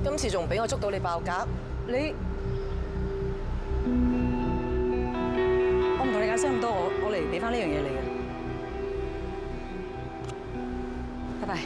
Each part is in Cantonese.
今次仲俾我捉到你爆格， 你，我唔同你解釋咁多，我嚟俾翻呢樣嘢你嘅。拜拜。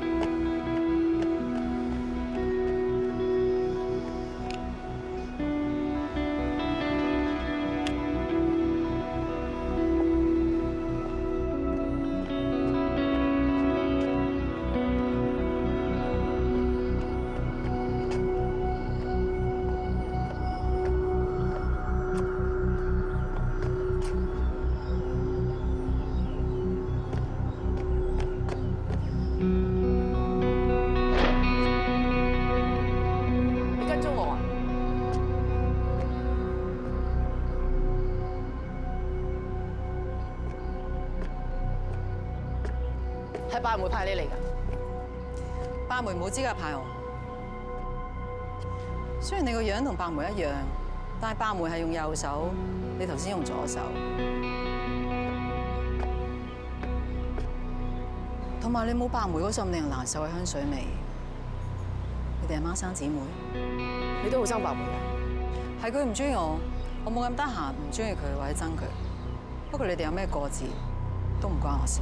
係八梅派你嚟㗎？ 八梅冇資格派我。雖然你個樣同八梅一樣，但係八梅係用右手，你頭先用左手。同埋你冇八梅嗰陣令人難受嘅香水味。你哋係孖生姊妹？ 你都好憎八梅㗎？ 係佢唔中意我，我冇咁得閒唔中意佢或者憎佢。不過你哋有咩過節，都唔關我事。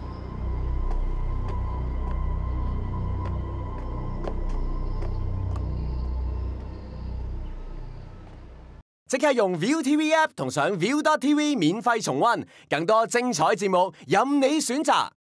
即刻用 ViuTV App 同上 Viu.tv 免費重溫，更多精彩節目任你選擇。